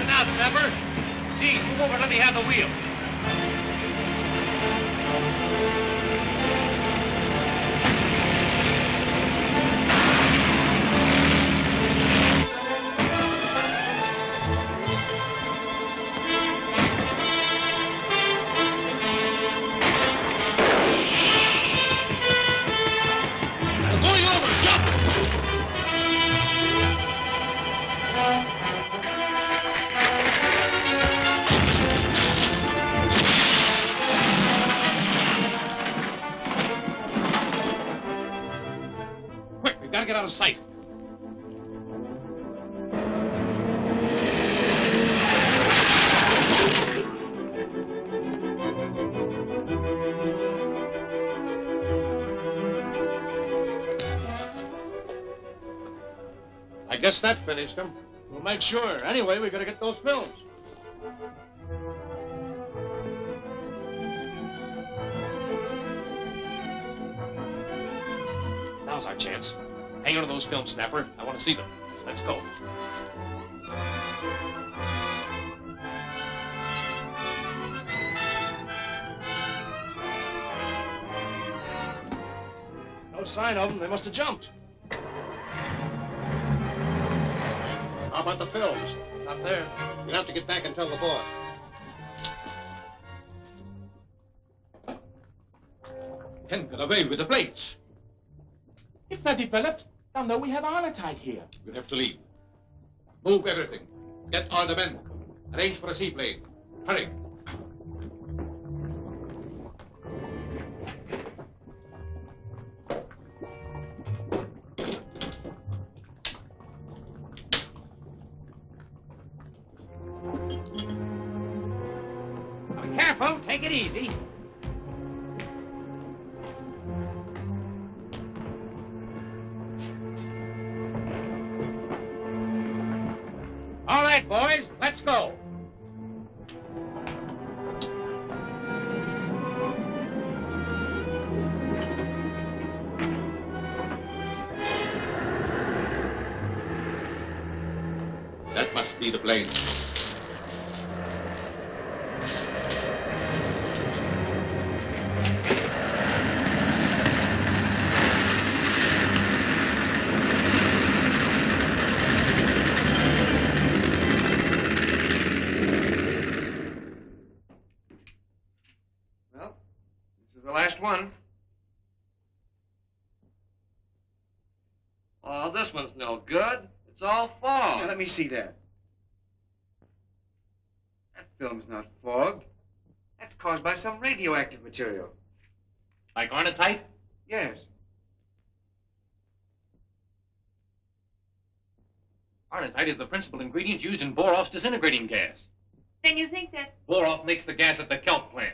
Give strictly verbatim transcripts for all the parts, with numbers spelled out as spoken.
Straighten out, Snapper. Gee, move over and let me have the wheel. Get out of sight. I guess that finished him. We'll make sure. Anyway, we gotta get those films. Now's our chance. Hang on to those films, Snapper. I want to see them. Let's go. No sign of them. They must have jumped. How about the films? Not there. You'll have to get back and tell the boss. Ken got away with the plates. If they're developed, they'll know we have Arnotite here. We'll have to leave. Move everything. Get all the men. Arrange for a seaplane. Hurry. Be careful. Take it easy. All right, boys, let's go. That must be the plane. One. Oh, this one's no good. It's all fog. Now, let me see that. That film's not fog. That's caused by some radioactive material. Like Arnotite? Yes. Arnotite is the principal ingredient used in Boroff's disintegrating gas. Then you think that... Boroff makes the gas at the kelp plant.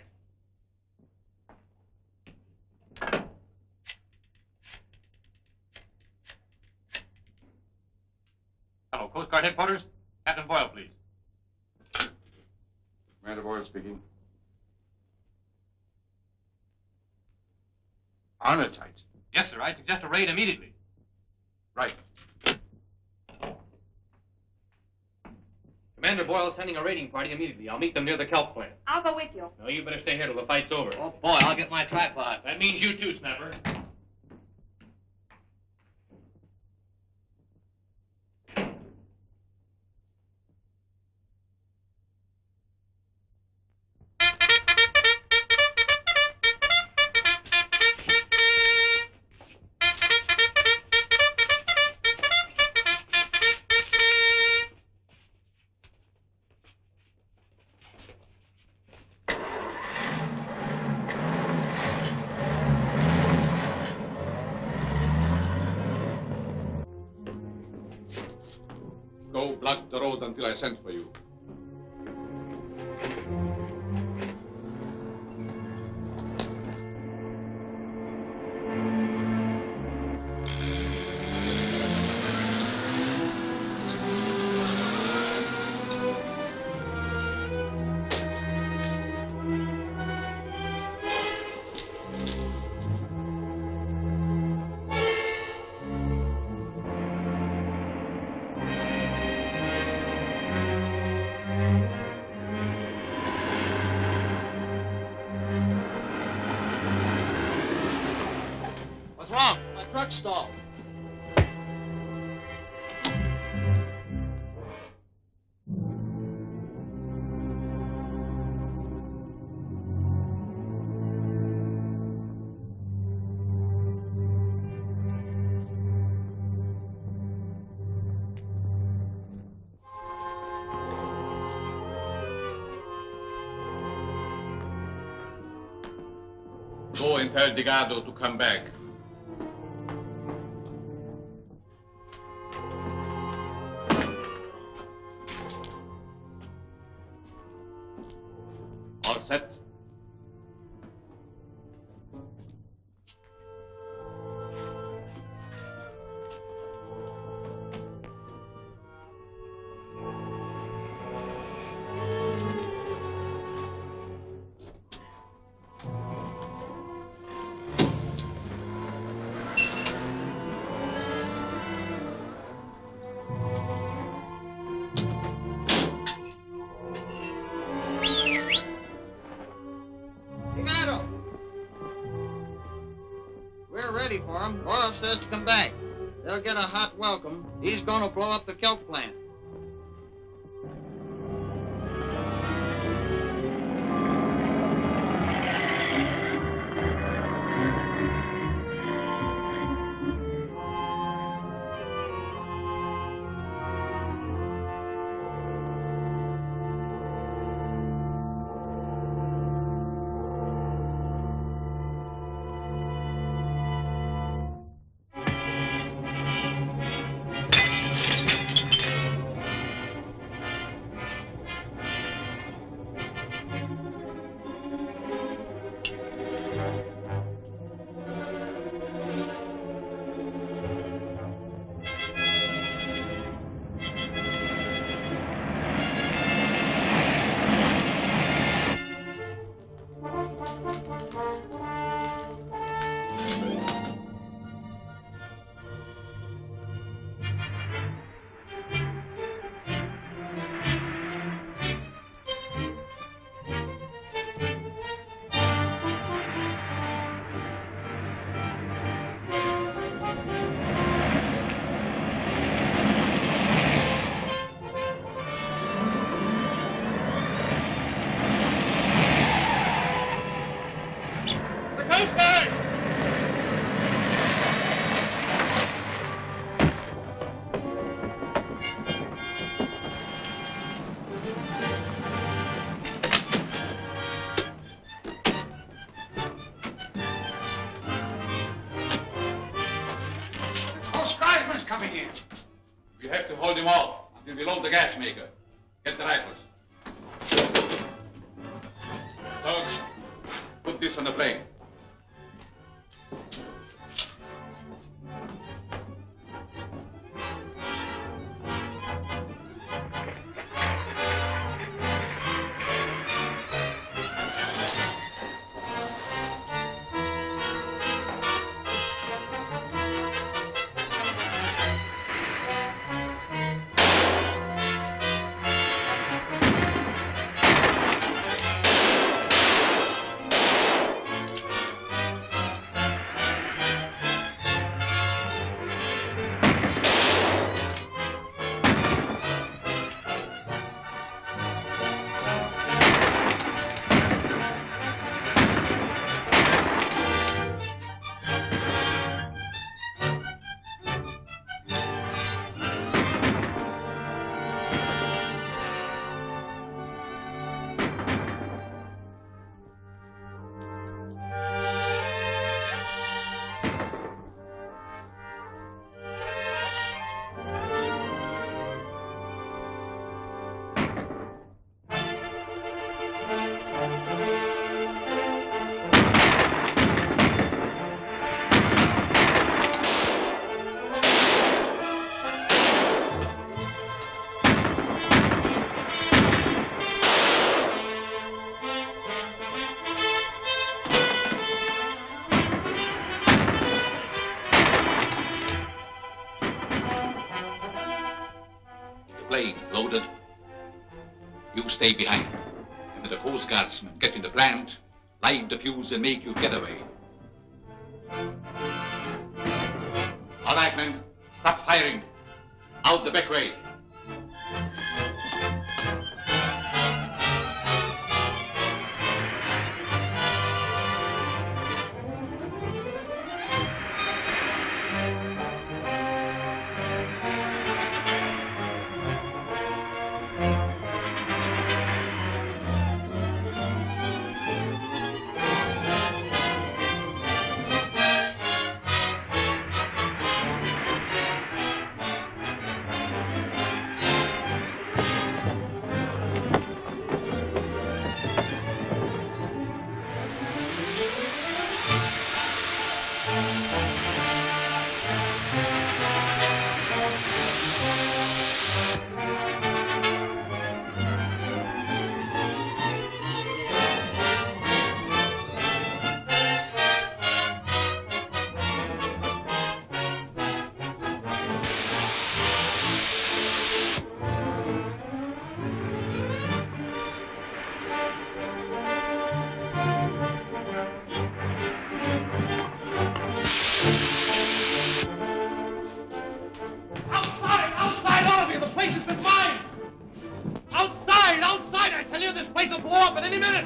Hello, Coast Guard headquarters. Captain Boyle, please. Commander Boyle speaking. Arnotite. Yes, sir. I suggest a raid immediately. Right. Commander Boyle's sending a raiding party immediately. I'll meet them near the kelp plant. I'll go with you. No, you better stay here till the fight's over. Oh, boy, I'll get my tripod. That means you too, Snapper. Go block the road until I send for you. truck stalled. Go and tell Delgado to come back. All set? Delgado! We're ready for him. Boyle says to come back. They'll get a hot welcome. He's gonna blow up the kelp plant. Coming in. We have to hold him off until we load the gas maker. Get the rifles. Dogs, put this on the plane. Plane loaded. You stay behind. And when the Coast Guardsmen get in the plant, light the fuse and make your getaway. All right, men. Stop firing. Out the back way. Outside! Outside, all of you! The place has been mined! Outside! Outside! I tell you, this place will blow up at any minute!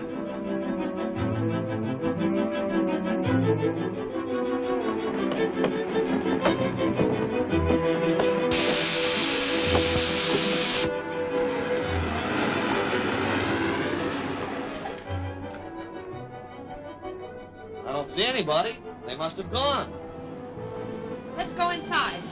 I don't see anybody. They must have gone. Let's go inside.